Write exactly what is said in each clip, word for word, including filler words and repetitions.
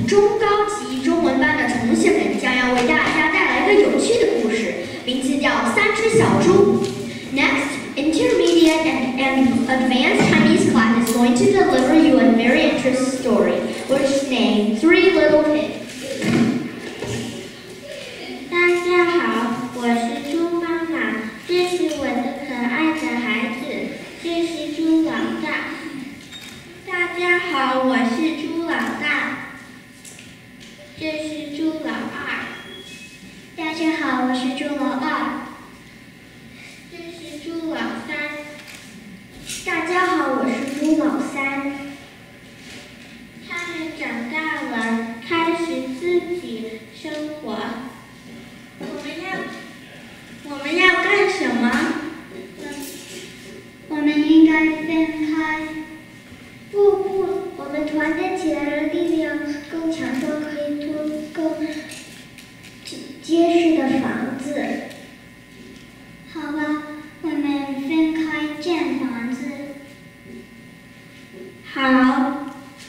中高级中文班的重庆人将要为大家带来一个有趣的故事，名字叫《三只小猪》。Next, intermediate and, and advanced Chinese class is going to deliver you a very interesting story, which is named Three Little Pigs. 大家好，我是猪妈妈，这是我的可爱的孩子，这是猪老大。大家好，我是猪老大，这是猪老二。 大家好，我是猪老二， 这是猪老三。 大家好，我是猪老三。 他们长大了，开始自己生活。我们要，我们要干什么？ 我们应该分开。不不，我们团结起来的力量更强壮，可以做更结实的房子。好吧，我们分开建房子。 好。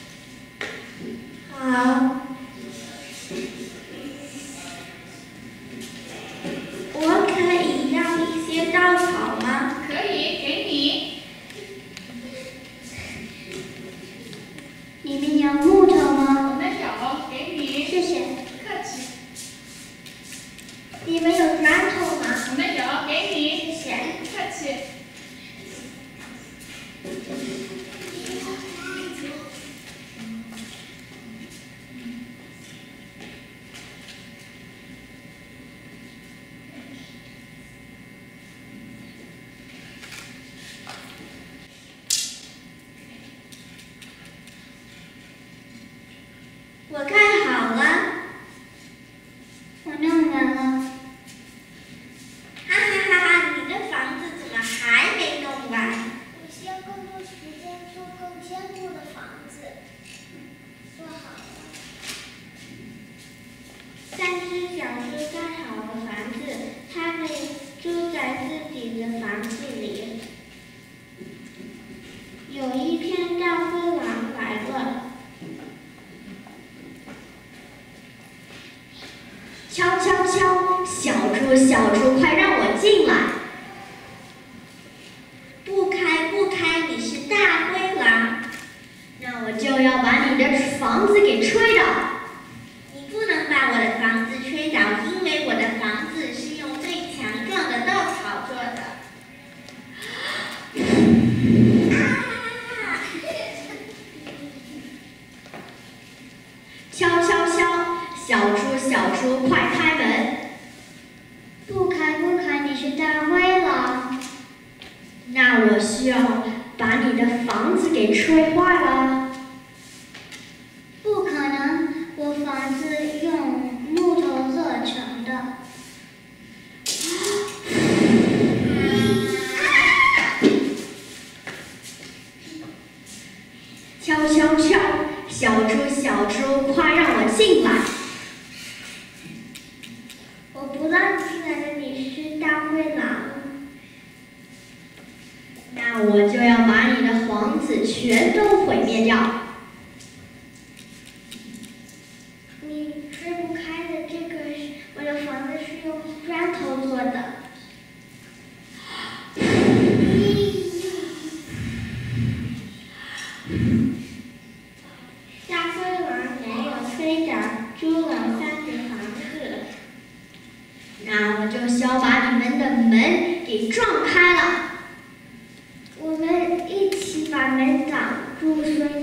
好。我可以要一些稻草吗？ 可以，给你。 你们有木头吗？ 我们有，给你。 谢谢。 客气。 你们有砖头吗？ 我们有，给你。 谢谢。 客气。 我盖好了。 我弄完了。 哈哈哈哈！你的房子怎么还没弄完？ 我需要更多时间做更坚固的房子。做好了。 三只小猪盖好了房子，它们住在自己的房子里。有一天，大灰狼来了。 敲敲敲，小猪小猪，快让我进来！ 不开不开，你是大灰狼。 那我就要把你的房子给吹倒。 你不能把我的房子吹倒，因为我的房子是用最强壮的稻草做的。 敲敲敲，小猪小猪，快开门！ 不开不开，你是大灰狼。 那我需要把你的房子给吹坏了。 不可能，我房子用木头做成的。 敲敲敲，小猪小猪，快让我进来！ 我不让你进来的，你是大灰狼。 那我就要把你的房子全都毁灭掉。 你吹不开的这个是我的房子是用砖头做的。 大灰狼没有吹倒猪老三的房子。 那我就需要把你们的门给撞开了。 我们一起把门挡住，所以